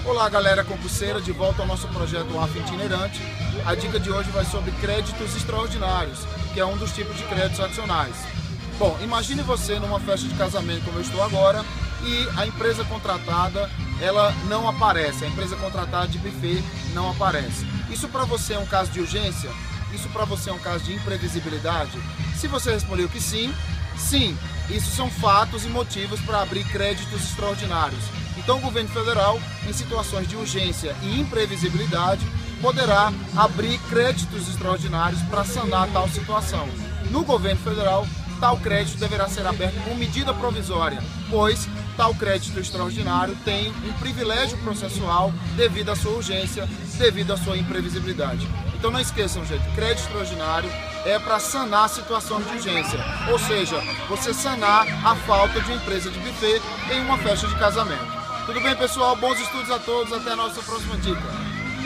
Olá galera concurseira, de volta ao nosso projeto AF Itinerante. A dica de hoje vai sobre créditos extraordinários, que é um dos tipos de créditos adicionais. Bom, imagine você numa festa de casamento como eu estou agora e a empresa contratada ela não aparece, a empresa contratada de buffet não aparece. Isso para você é um caso de urgência? Isso para você é um caso de imprevisibilidade? Se você respondeu que sim, sim, isso são fatos e motivos para abrir créditos extraordinários. Então o governo federal, em situações de urgência e imprevisibilidade, poderá abrir créditos extraordinários para sanar tal situação. No governo federal, tal crédito deverá ser aberto com medida provisória, pois tal crédito extraordinário tem um privilégio processual devido à sua urgência, devido à sua imprevisibilidade. Então não esqueçam, gente, crédito extraordinário é para sanar a situação de urgência, ou seja, você sanar a falta de uma empresa de buffet em uma festa de casamento. Tudo bem, pessoal? Bons estudos a todos, até a nossa próxima dica.